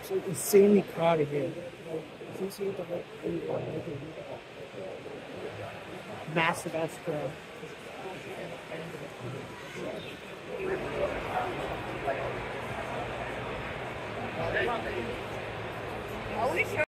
It's like insanely crowded here. Massive ass crowd.